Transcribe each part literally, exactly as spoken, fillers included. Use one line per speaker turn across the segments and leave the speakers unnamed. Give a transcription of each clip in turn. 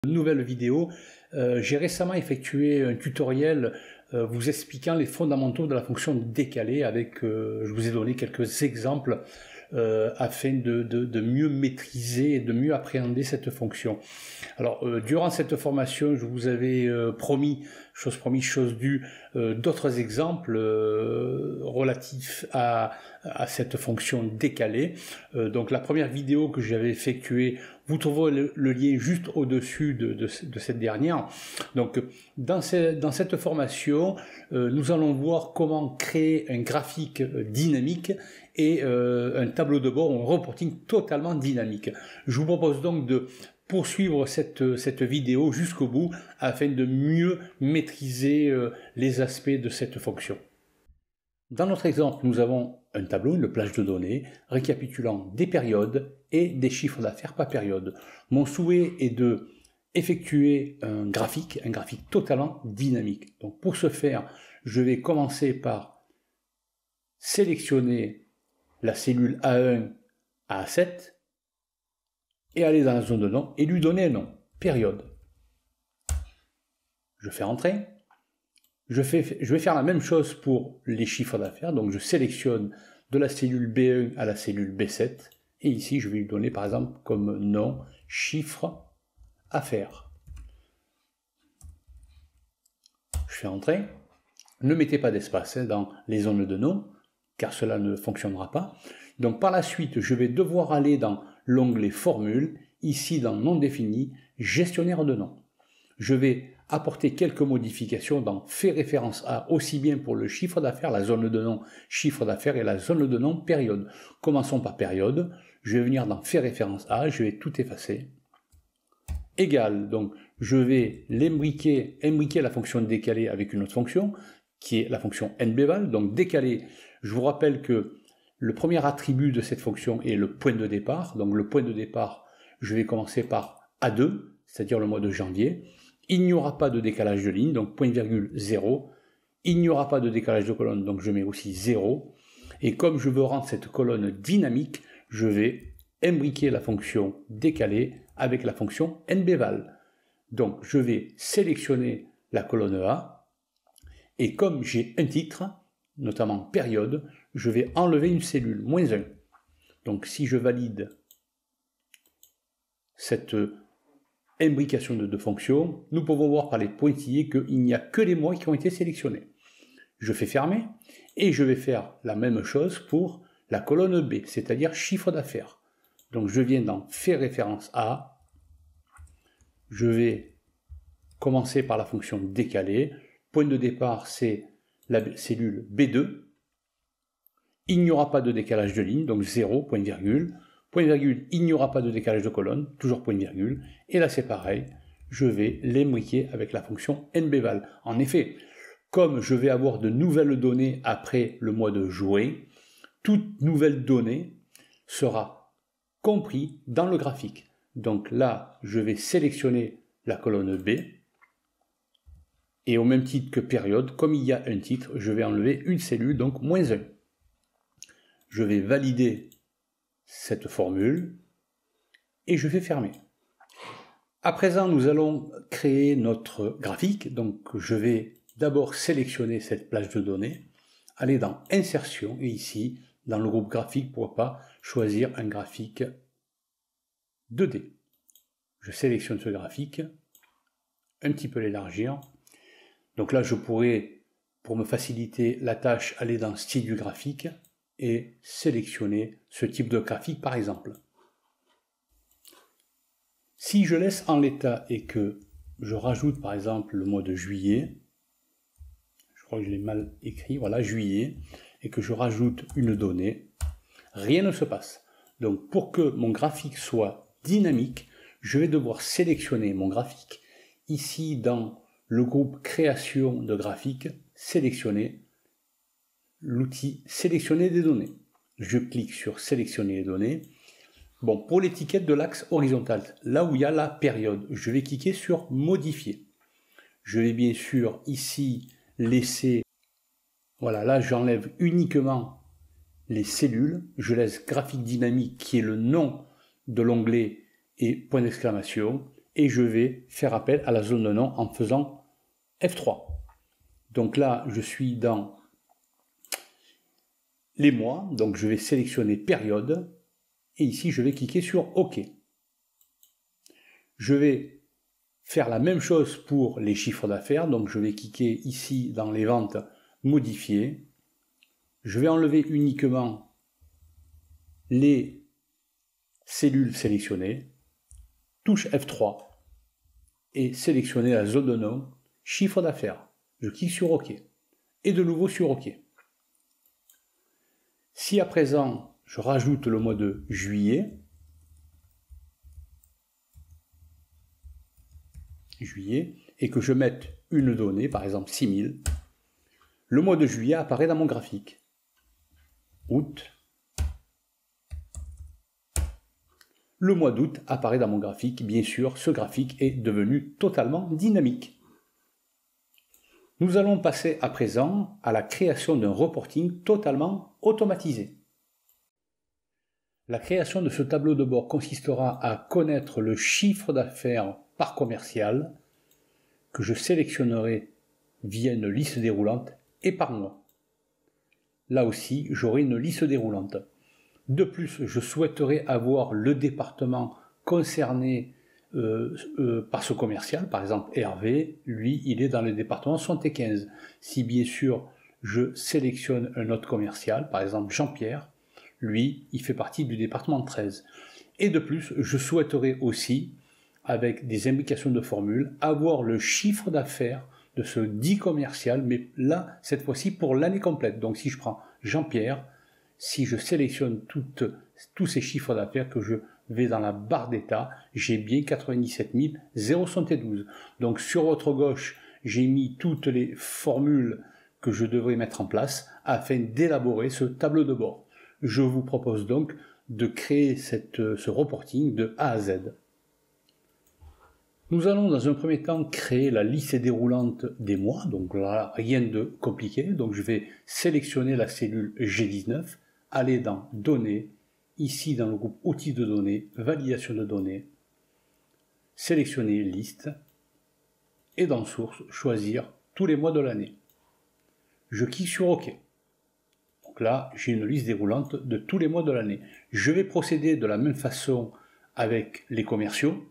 Nouvelle vidéo. Euh, j'ai récemment effectué un tutoriel euh, vous expliquant les fondamentaux de la fonction décalée avec, euh, je vous ai donné quelques exemples euh, afin de, de, de mieux maîtriser et de mieux appréhender cette fonction. Alors, euh, durant cette formation, je vous avais euh, promis, chose promise, chose due, euh, d'autres exemples euh, relatifs à, à cette fonction décalée. Euh, donc, la première vidéo que j'avais effectuée, vous trouverez le, le lien juste au-dessus de, de, de cette dernière. Donc, dans, ce, dans cette formation, euh, nous allons voir comment créer un graphique dynamique et euh, un tableau de bord, un reporting totalement dynamique. Je vous propose donc de poursuivre cette, cette vidéo jusqu'au bout afin de mieux maîtriser euh, les aspects de cette fonction. Dans notre exemple, nous avons un tableau, une plage de données, récapitulant des périodes et des chiffres d'affaires par période. Mon souhait est de effectuer un graphique, un graphique totalement dynamique. Donc pour ce faire, je vais commencer par sélectionner la cellule A un à A sept et aller dans la zone de nom et lui donner un nom, période. Je fais entrer. Je, fais, je vais faire la même chose pour les chiffres d'affaires. Donc je sélectionne de la cellule B un à la cellule B sept. Et ici, je vais lui donner par exemple comme nom chiffre affaires. Je fais entrer. Ne mettez pas d'espace hein, dans les zones de nom, car cela ne fonctionnera pas. Donc par la suite, je vais devoir aller dans l'onglet Formule, ici dans Nom défini, Gestionnaire de nom. Je vais apporter quelques modifications dans Fait référence à, aussi bien pour le chiffre d'affaires, la zone de nom chiffre d'affaires et la zone de nom période. Commençons par période. Je vais venir dans Fait référence à, je vais tout effacer. Égal, donc je vais l'imbriquer, imbriquer la fonction décalée avec une autre fonction, qui est la fonction nbval. Donc décalé, je vous rappelle que le premier attribut de cette fonction est le point de départ. Donc le point de départ, je vais commencer par A deux, c'est-à-dire le mois de janvier. Il n'y aura pas de décalage de ligne, donc point virgule zéro. Il n'y aura pas de décalage de colonne, donc je mets aussi zéro. Et comme je veux rendre cette colonne dynamique, je vais imbriquer la fonction décalée avec la fonction nbval. Donc je vais sélectionner la colonne A, et comme j'ai un titre, notamment période, je vais enlever une cellule, moins un. Donc si je valide cette imbrication de deux fonctions, nous pouvons voir par les pointillés qu'il n'y a que les mois qui ont été sélectionnés. Je fais fermer, et je vais faire la même chose pour la colonne B, c'est-à-dire chiffre d'affaires. Donc je viens dans Fait référence à, je vais commencer par la fonction décalée, point de départ c'est la cellule B deux, il n'y aura pas de décalage de ligne, donc zéro, point virgule, point virgule, il n'y aura pas de décalage de colonne, toujours point virgule, et là c'est pareil, je vais l'imbriquer avec la fonction nbval. En effet, comme je vais avoir de nouvelles données après le mois de juin, toute nouvelle donnée sera compris dans le graphique. Donc là, je vais sélectionner la colonne B, et au même titre que période, comme il y a un titre, je vais enlever une cellule, donc moins un. Je vais valider cette formule, et je vais fermer. À présent, nous allons créer notre graphique, donc je vais d'abord sélectionner cette plage de données, aller dans Insertion, et ici, dans le groupe graphique, pourquoi pas choisir un graphique deux D. Je sélectionne ce graphique, un petit peu l'élargir. Donc là, je pourrais, pour me faciliter la tâche, aller dans Style du graphique et sélectionner ce type de graphique, par exemple. Si je laisse en l'état et que je rajoute, par exemple, le mois de juillet, je crois que je l'ai mal écrit, voilà, juillet, et que je rajoute une donnée, rien ne se passe. Donc pour que mon graphique soit dynamique, je vais devoir sélectionner mon graphique. Ici, dans le groupe Création de graphique, sélectionner l'outil Sélectionner des données. Je clique sur Sélectionner les données. Bon, pour l'étiquette de l'axe horizontal, là où il y a la période, je vais cliquer sur Modifier. Je vais bien sûr ici laisser, voilà, là j'enlève uniquement les cellules, je laisse graphique dynamique qui est le nom de l'onglet et point d'exclamation, et je vais faire appel à la zone de nom en faisant F trois. Donc là, je suis dans les mois, donc je vais sélectionner période, et ici je vais cliquer sur OK. Je vais faire la même chose pour les chiffres d'affaires, donc je vais cliquer ici dans les ventes, modifier. Je vais enlever uniquement les cellules sélectionnées, touche F trois et sélectionner la zone de nom, chiffre d'affaires. Je clique sur OK et de nouveau sur OK. Si à présent je rajoute le mois de juillet, juillet et que je mette une donnée, par exemple six mille, le mois de juillet apparaît dans mon graphique. Août. Le mois d'août apparaît dans mon graphique. Bien sûr, ce graphique est devenu totalement dynamique. Nous allons passer à présent à la création d'un reporting totalement automatisé. La création de ce tableau de bord consistera à connaître le chiffre d'affaires par commercial que je sélectionnerai via une liste déroulante et par mois. Là aussi, j'aurai une liste déroulante. De plus, je souhaiterais avoir le département concerné euh, euh, par ce commercial. Par exemple, Hervé, lui, il est dans le département soixante-quinze. Si bien sûr, je sélectionne un autre commercial, par exemple Jean-Pierre, lui, il fait partie du département treize. Et de plus, je souhaiterais aussi, avec des indications de formule, avoir le chiffre d'affaires de ce dit commercial, mais là, cette fois-ci, pour l'année complète. Donc, si je prends Jean-Pierre, si je sélectionne toutes, tous ces chiffres d'affaires que je vais dans la barre d'état, j'ai bien quatre-vingt-dix-sept mille soixante-douze. Donc, sur votre gauche, j'ai mis toutes les formules que je devrais mettre en place afin d'élaborer ce tableau de bord. Je vous propose donc de créer cette, ce reporting de A à Z. Nous allons dans un premier temps créer la liste déroulante des mois, donc là rien de compliqué, donc je vais sélectionner la cellule G dix-neuf, aller dans Données, ici dans le groupe Outils de données, Validation de données, sélectionner Liste, et dans Source, choisir tous les mois de l'année. Je clique sur OK. Donc là, j'ai une liste déroulante de tous les mois de l'année. Je vais procéder de la même façon avec les commerciaux.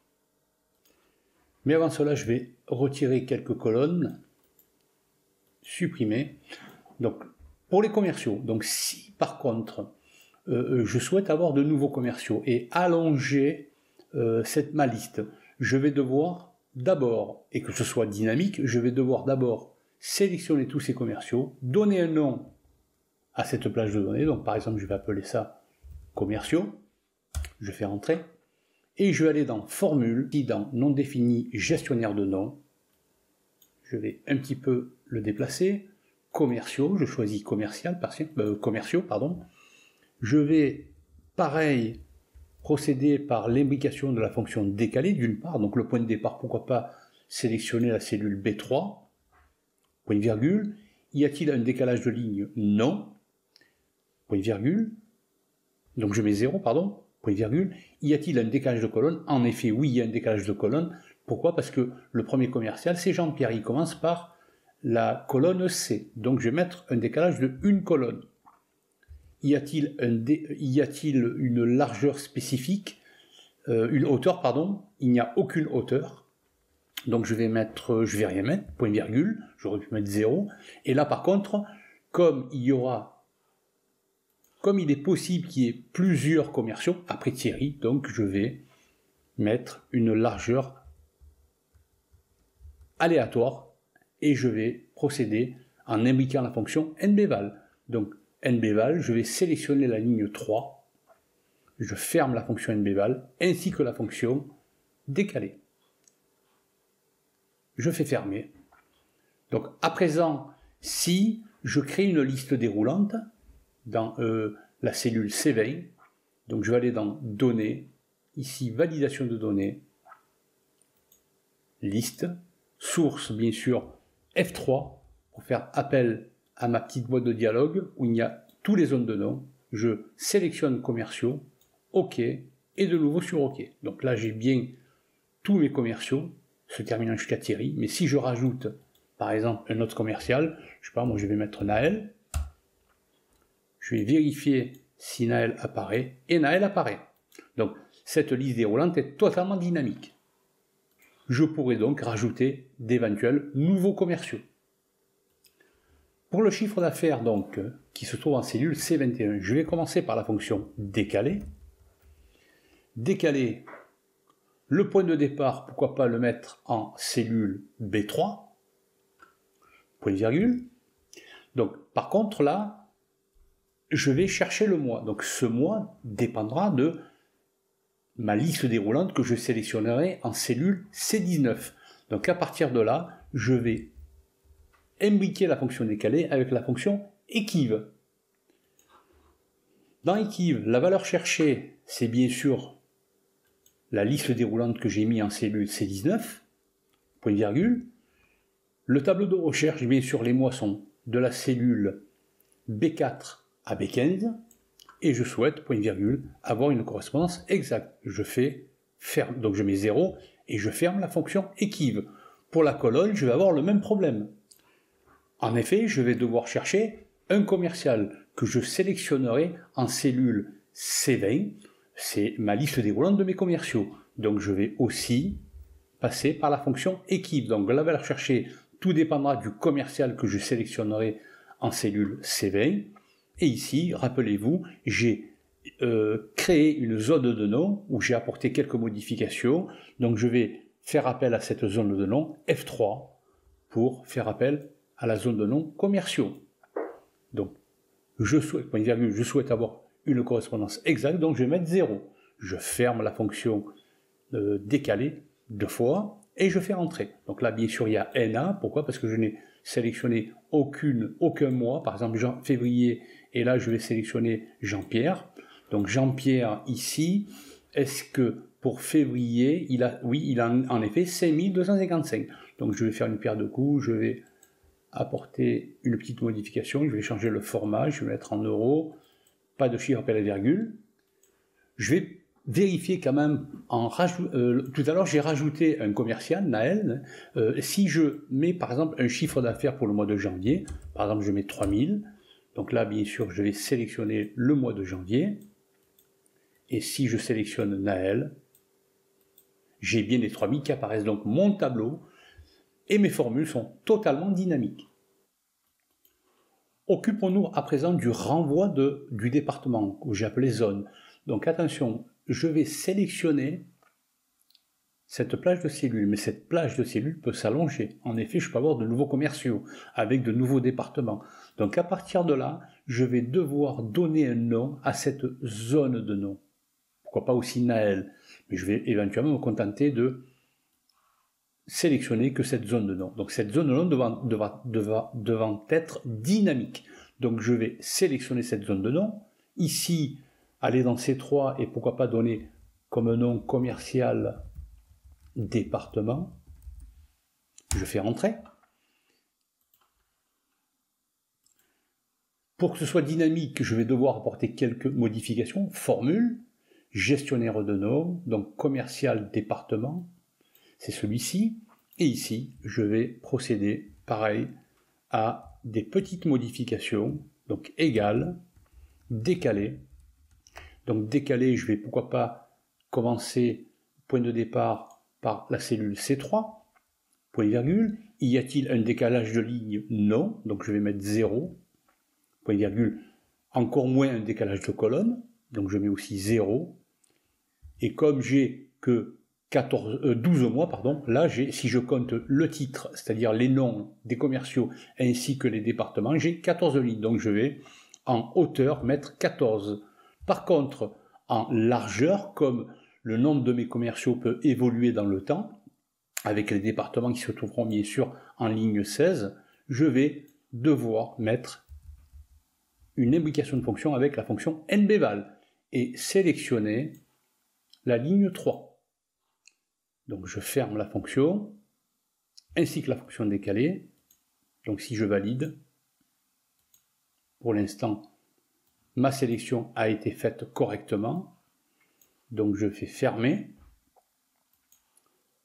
Mais avant cela, je vais retirer quelques colonnes, supprimer. Donc, pour les commerciaux, donc si par contre, euh, je souhaite avoir de nouveaux commerciaux et allonger euh, cette, ma liste, je vais devoir d'abord, et que ce soit dynamique, je vais devoir d'abord sélectionner tous ces commerciaux, donner un nom à cette plage de données. Donc, par exemple, je vais appeler ça commerciaux. Je fais entrer. Et je vais aller dans Formule, puis dans Nom défini, gestionnaire de nom. Je vais un petit peu le déplacer. Commerciaux, je choisis commercial, euh, commerciaux, pardon. Je vais, pareil, procéder par l'imbrication de la fonction décalée, d'une part. Donc le point de départ, pourquoi pas sélectionner la cellule B trois, point virgule. Y a-t-il un décalage de ligne? Non. Point virgule. Donc je mets zéro, pardon. Point virgule. Y a-t-il un décalage de colonne? En effet, oui, il y a un décalage de colonne. Pourquoi? Parce que le premier commercial, c'est Jean-Pierre. Il commence par la colonne C. Donc je vais mettre un décalage de une colonne. Y a-t-il un dé... y a-t-il une largeur spécifique? euh, Une hauteur, pardon. Il n'y a aucune hauteur. Donc je vais mettre, je vais rien mettre, point virgule. J'aurais pu mettre zéro. Et là, par contre, comme il y aura Comme il est possible qu'il y ait plusieurs commerciaux, après Thierry, donc je vais mettre une largeur aléatoire et je vais procéder en imbriquant la fonction nbval. Donc nbval, je vais sélectionner la ligne trois, je ferme la fonction nbval ainsi que la fonction décalée. Je fais fermer. Donc à présent, si je crée une liste déroulante, dans euh, la cellule C vingt, donc je vais aller dans Données, ici Validation de données, Liste, Source bien sûr F trois, pour faire appel à ma petite boîte de dialogue où il y a tous les zones de nom, je sélectionne commerciaux, OK, et de nouveau sur OK. Donc là j'ai bien tous mes commerciaux se terminant jusqu'à Thierry, mais si je rajoute, par exemple, un autre commercial, je sais pas, moi je vais mettre Naël, je vais vérifier si Naël apparaît, et Naël apparaît. Donc, cette liste déroulante est totalement dynamique. Je pourrais donc rajouter d'éventuels nouveaux commerciaux. Pour le chiffre d'affaires, donc, qui se trouve en cellule C vingt et un, je vais commencer par la fonction décaler. Décaler le point de départ, pourquoi pas le mettre en cellule B trois, point virgule. Donc, par contre, là, je vais chercher le mois. Donc, ce mois dépendra de ma liste déroulante que je sélectionnerai en cellule C dix-neuf. Donc, à partir de là, je vais imbriquer la fonction décalée avec la fonction équive. Dans équive, la valeur cherchée, c'est bien sûr la liste déroulante que j'ai mis en cellule C dix-neuf, point virgule. Le tableau de recherche, bien sûr, les mois sont de la cellule B quatre à B quinze, et je souhaite, point virgule, avoir une correspondance exacte. Je fais ferme, donc je mets zéro, et je ferme la fonction équive. Pour la colonne, je vais avoir le même problème. En effet, je vais devoir chercher un commercial que je sélectionnerai en cellule C vingt, c'est ma liste déroulante de mes commerciaux. Donc je vais aussi passer par la fonction équive. Donc la valeur cherchée, tout dépendra du commercial que je sélectionnerai en cellule C vingt. Et ici, rappelez-vous, j'ai euh, créé une zone de nom où j'ai apporté quelques modifications. Donc je vais faire appel à cette zone de nom F trois pour faire appel à la zone de nom commerciaux. Donc je souhaite, point virgule, je souhaite avoir une correspondance exacte, donc je vais mettre zéro. Je ferme la fonction euh, décalée deux fois et je fais entrer. Donc là, bien sûr, il y a N A. Pourquoi? Parce que je n'ai sélectionné aucune, aucun mois, par exemple Jean, février, et là je vais sélectionner Jean-Pierre. Donc Jean-Pierre ici, est-ce que pour février, il a, oui, il a en effet cinq mille deux cent cinquante-cinq. Donc je vais faire une paire de coups, je vais apporter une petite modification, je vais changer le format, je vais mettre en euros, pas de chiffre après la virgule. Je vais vérifier quand même, en rajout, euh, tout à l'heure j'ai rajouté un commercial, Naël, euh, si je mets par exemple un chiffre d'affaires pour le mois de janvier, par exemple je mets trois mille, donc là bien sûr je vais sélectionner le mois de janvier, et si je sélectionne Naël, j'ai bien les trois mille qui apparaissent, donc mon tableau et mes formules sont totalement dynamiques. Occupons-nous à présent du renvoi de, du département, que j'ai appelé zone. Donc attention, je vais sélectionner cette plage de cellules, mais cette plage de cellules peut s'allonger. En effet, je peux avoir de nouveaux commerciaux, avec de nouveaux départements. Donc à partir de là, je vais devoir donner un nom à cette zone de nom. Pourquoi pas aussi Naël, mais je vais éventuellement me contenter de sélectionner que cette zone de nom. Donc cette zone de nom devant, devant, devant, devant être dynamique. Donc je vais sélectionner cette zone de nom. Ici, aller dans C trois et pourquoi pas donner comme nom commercial département. Je fais entrer. Pour que ce soit dynamique, je vais devoir apporter quelques modifications. Formule, gestionnaire de nom, donc commercial département. C'est celui-ci, et ici, je vais procéder, pareil, à des petites modifications, donc égale, décalé. Donc décalé, je vais pourquoi pas commencer, point de départ, par la cellule C trois, point virgule. Y a-t-il un décalage de ligne? Non, donc je vais mettre zéro, point virgule. Encore moins un décalage de colonne, donc je mets aussi zéro. Et comme j'ai que quatorze, euh, douze mois, pardon, là, j'ai, si je compte le titre, c'est-à-dire les noms des commerciaux ainsi que les départements, j'ai quatorze lignes. Donc je vais en hauteur mettre quatorze. Par contre, en largeur, comme le nombre de mes commerciaux peut évoluer dans le temps, avec les départements qui se trouveront bien sûr en ligne seize, je vais devoir mettre une imbrication de fonction avec la fonction nbval et sélectionner la ligne trois. Donc je ferme la fonction, ainsi que la fonction décalée. Donc si je valide, pour l'instant, ma sélection a été faite correctement. Donc je fais fermer.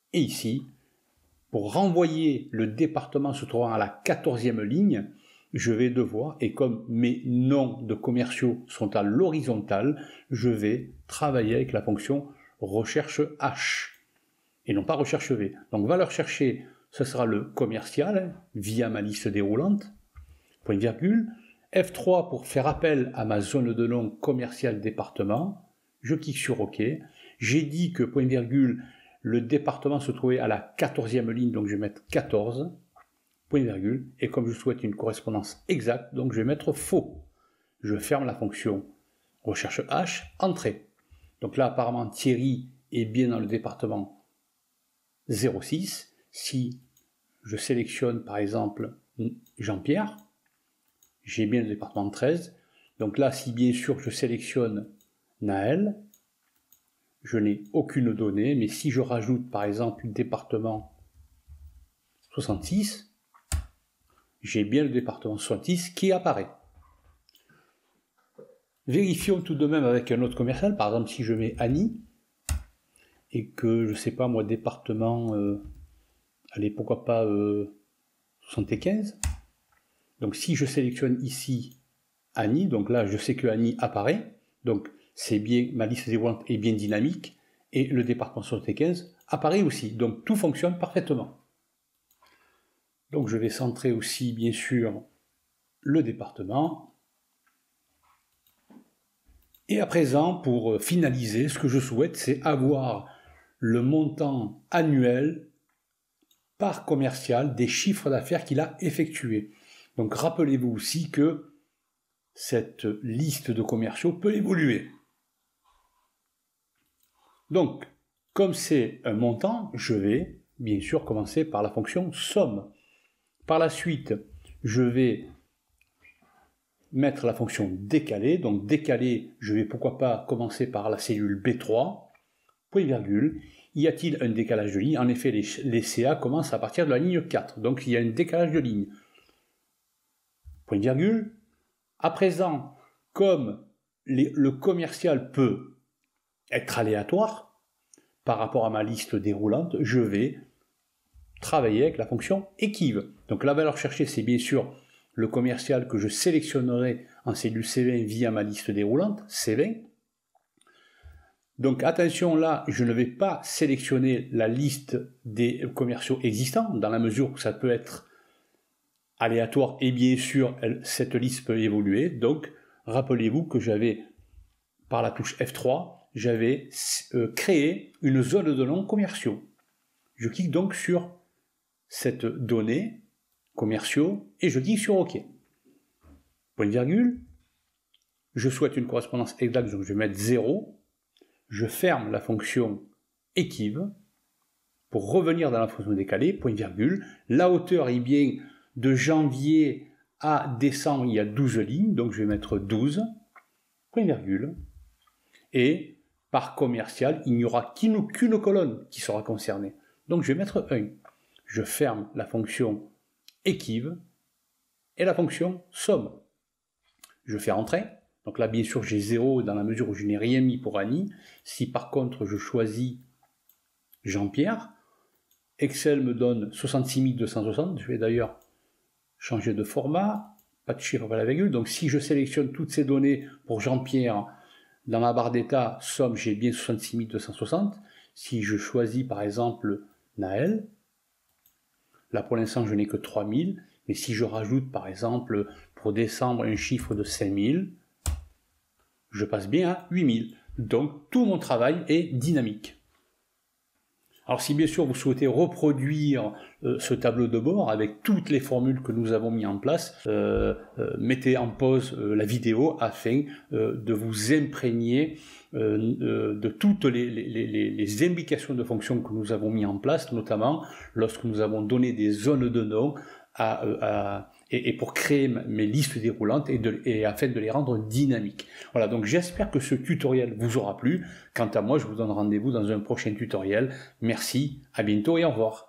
et ici, pour renvoyer le département se trouvant à la quatorzième ligne, je vais devoir, et comme mes noms de commerciaux sont à l'horizontale, je vais travailler avec la fonction recherche H, et non pas recherche V. Donc valeur cherchée, ce sera le commercial, via ma liste déroulante, point virgule, F trois pour faire appel à ma zone de nom commercial département, je clique sur OK, j'ai dit que point virgule, le département se trouvait à la quatorzième ligne, donc je vais mettre quatorze, point virgule, et comme je souhaite une correspondance exacte, donc je vais mettre faux. Je ferme la fonction recherche H, entrée. Donc là, apparemment, Thierry est bien dans le département zéro six. Si je sélectionne, par exemple, Jean-Pierre, j'ai bien le département treize. Donc là, si bien sûr je sélectionne Naël, je n'ai aucune donnée, mais si je rajoute, par exemple, le département soixante-six, j'ai bien le département soixante-six qui apparaît. Vérifions tout de même avec un autre commercial, par exemple si je mets Annie, et que, je ne sais pas moi, département, euh, allez, pourquoi pas euh, soixante-quinze. Donc si je sélectionne ici Annie, donc là je sais que Annie apparaît, donc c'est bien, ma liste déroulante est bien dynamique, et le département soixante-quinze apparaît aussi, donc tout fonctionne parfaitement. Donc je vais centrer aussi bien sûr le département. Et à présent, pour finaliser, ce que je souhaite, c'est avoir le montant annuel par commercial des chiffres d'affaires qu'il a effectués. Donc rappelez-vous aussi que cette liste de commerciaux peut évoluer. Donc, comme c'est un montant, je vais bien sûr commencer par la fonction somme. Par la suite, je vais mettre la fonction décaler. Donc décaler, je vais pourquoi pas commencer par la cellule B trois, point virgule. Y a-t-il un décalage de ligne? En effet, les, les C A commencent à partir de la ligne quatre. Donc il y a un décalage de ligne. Point virgule. À présent, comme les, le commercial peut être aléatoire par rapport à ma liste déroulante, je vais travailler avec la fonction équive. Donc la valeur cherchée, c'est bien sûr le commercial que je sélectionnerai en cellule C vingt via ma liste déroulante, C vingt. Donc attention là, je ne vais pas sélectionner la liste des commerciaux existants, dans la mesure où ça peut être aléatoire et bien sûr elle, cette liste peut évoluer. Donc rappelez-vous que j'avais, par la touche F trois, j'avais euh, créé une zone de noms commerciaux. Je clique donc sur cette donnée commerciaux et je clique sur OK. Point virgule. Je souhaite une correspondance exacte, donc je vais mettre zéro. Je ferme la fonction équive pour revenir dans la fonction décalée, point virgule. La hauteur est bien de janvier à décembre, il y a douze lignes, donc je vais mettre douze, point virgule. Et par commercial, il n'y aura qu'une qu'une colonne qui sera concernée. Donc je vais mettre un. Je ferme la fonction équive et la fonction somme. Je fais entrer. Donc là, bien sûr, j'ai zéro dans la mesure où je n'ai rien mis pour Annie. Si par contre, je choisis Jean-Pierre, Excel me donne soixante-six mille deux cent soixante. Je vais d'ailleurs changer de format, pas de chiffre, pas la virgule. Donc si je sélectionne toutes ces données pour Jean-Pierre, dans ma barre d'état, somme, j'ai bien soixante-six mille deux cent soixante. Si je choisis par exemple Naël, là pour l'instant je n'ai que trois mille, mais si je rajoute par exemple pour décembre un chiffre de cinq mille, je passe bien à huit mille. Donc tout mon travail est dynamique. Alors si bien sûr vous souhaitez reproduire euh, ce tableau de bord avec toutes les formules que nous avons mis en place, euh, euh, mettez en pause euh, la vidéo afin euh, de vous imprégner euh, euh, de toutes les, les, les, les implications de fonctions que nous avons mis en place, notamment lorsque nous avons donné des zones de noms à, à, et, et pour créer mes listes déroulantes et, de, et afin de les rendre dynamiques. Voilà, donc j'espère que ce tutoriel vous aura plu. Quant à moi, je vous donne rendez-vous dans un prochain tutoriel. Merci, à bientôt et au revoir.